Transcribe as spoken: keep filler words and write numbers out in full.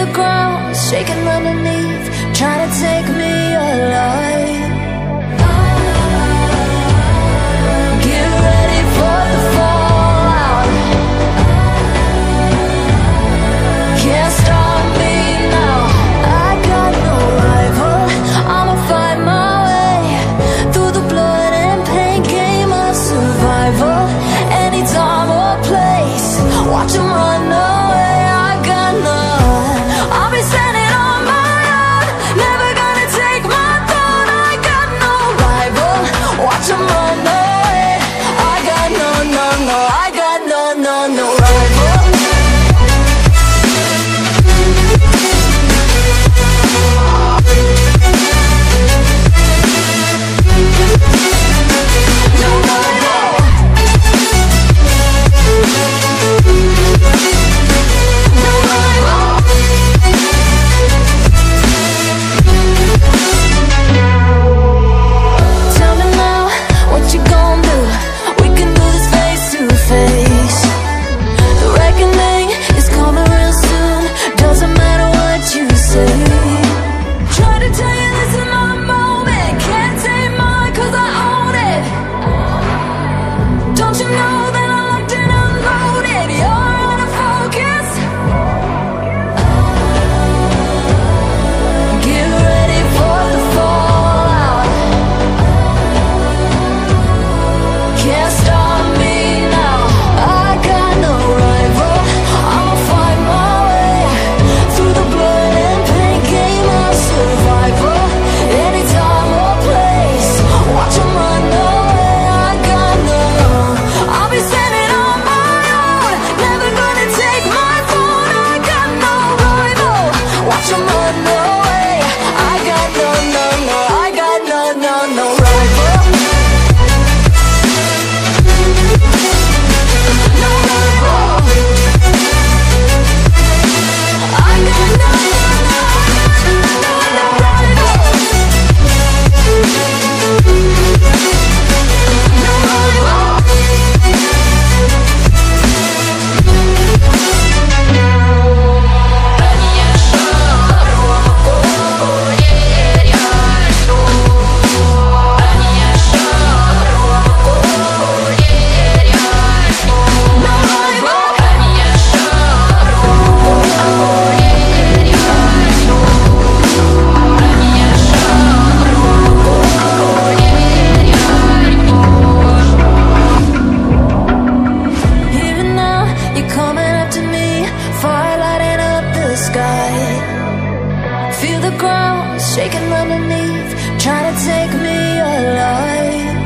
ground shaking underneath, trying to take me alive. Get ready for the fallout. Can't stop me now. I got no rival. I'ma fight my way through the blood and pain, game of survival. Any time or place, watch 'em run away. I got none. I'll be standing on my own, never gonna take my throne. I got no rival. Watch 'em run away. I got no, no, no. I got no, no, no rival. Feel the ground shaking underneath, trying to take me alive.